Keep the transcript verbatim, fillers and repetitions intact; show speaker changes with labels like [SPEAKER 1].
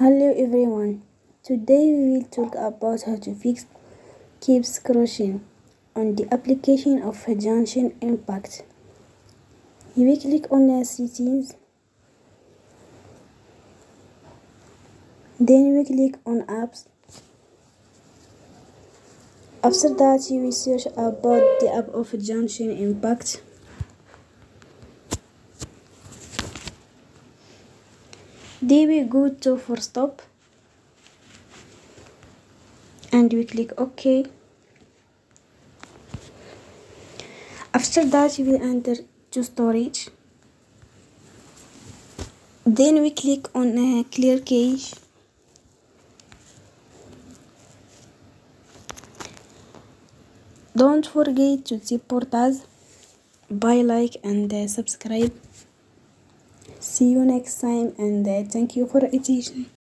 [SPEAKER 1] Hello everyone, today we will talk about how to fix keeps crashing on the application of Genshin impact. You will click on uh, settings, then you will click on apps. After that you will search about the app of Genshin impact. Then we go to for stop and we click OK. After that you will enter to storage. Then we click on uh, clear cache. Don't forget to support us by like and uh, subscribe. See you next time and uh, thank you for attention.